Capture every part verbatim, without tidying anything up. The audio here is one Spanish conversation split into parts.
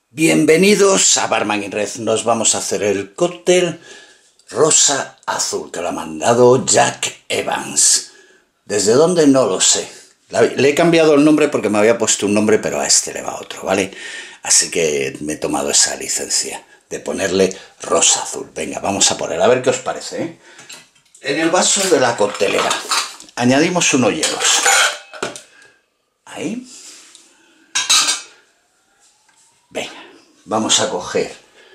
Bienvenidos a Barman in Red. Nos vamos a hacer el cóctel rosa azul que lo ha mandado Jack Evans. ¿Desde dónde? No lo sé. Le he cambiado el nombre porque me había puesto un nombre, pero a este le va otro, ¿vale? Así que me he tomado esa licencia de ponerle rosa azul. Venga, vamos a poner, a ver qué os parece, ¿eh? En el vaso de la coctelera añadimos unos hielos. Ahí. Venga, vamos a coger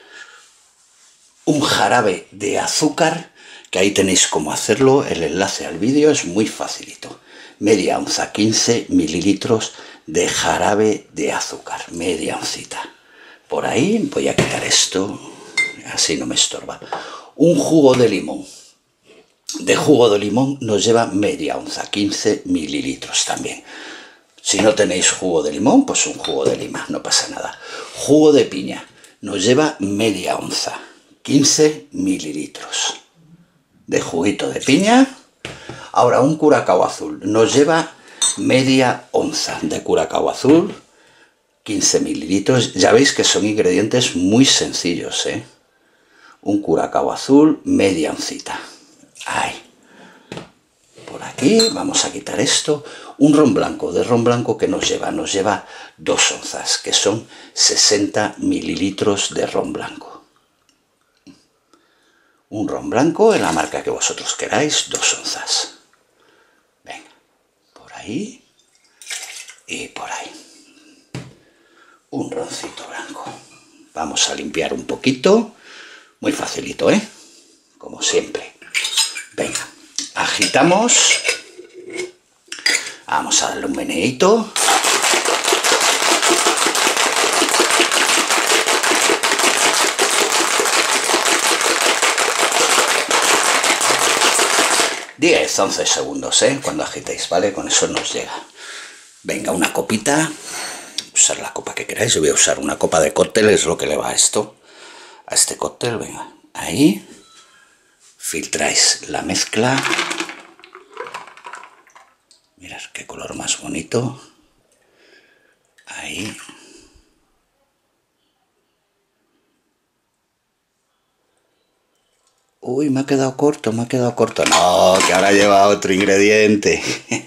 un jarabe de azúcar, que ahí tenéis cómo hacerlo, el enlace al vídeo es muy facilito. Media onza, quince mililitros de jarabe de azúcar, media oncita. Por ahí voy a quitar esto, así no me estorba. Un jugo de limón. De jugo de limón nos lleva media onza, quince mililitros también. Si no tenéis jugo de limón, pues un jugo de lima, no pasa nada. Jugo de piña nos lleva media onza, quince mililitros de juguito de piña. Ahora un curacao azul nos lleva media onza de curacao azul, quince mililitros. Ya veis que son ingredientes muy sencillos, ¿eh? Un curacao azul, media oncita. Ahí. Por aquí vamos a quitar esto. Un ron blanco, de ron blanco que nos lleva, nos lleva dos onzas, que son sesenta mililitros de ron blanco. Un ron blanco en la marca que vosotros queráis, dos onzas. Venga, por ahí y por ahí. Un roncito blanco. Vamos a limpiar un poquito, muy facilito, ¿eh? Como siempre. Venga, agitamos. Vamos a darle un meneíto. diez, once segundos, ¿eh? Cuando agitéis, ¿vale? Con eso nos llega. Venga, una copita. Usar la copa que queráis. Yo voy a usar una copa de cóctel, es lo que le va a esto. A este cóctel, venga. Ahí. Filtráis la mezcla. Mirad qué color más bonito. Ahí. Uy, me ha quedado corto, me ha quedado corto. No, que ahora lleva otro ingrediente.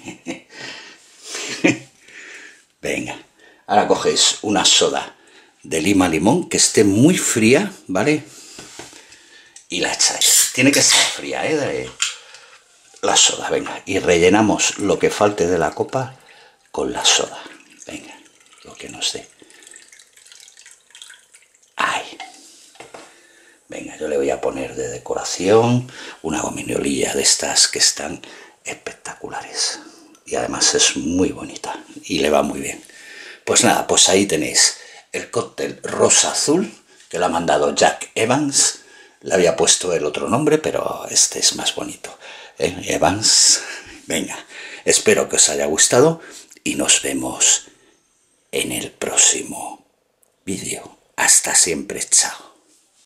Venga, ahora cogéis una soda de lima limón que esté muy fría, ¿vale? Y la echáis. Tiene que estar fría, ¿eh? De la soda, venga. Y rellenamos lo que falte de la copa con la soda. Venga, lo que nos dé. Ahí. Venga, yo le voy a poner de decoración una gominolilla de estas que están espectaculares. Y además es muy bonita y le va muy bien. Pues nada, pues ahí tenéis el cóctel rosa azul que lo ha mandado Jack Evans. Le había puesto el otro nombre, pero este es más bonito. ¿Eh? Evans. Venga, espero que os haya gustado y nos vemos en el próximo vídeo. Hasta siempre, chao.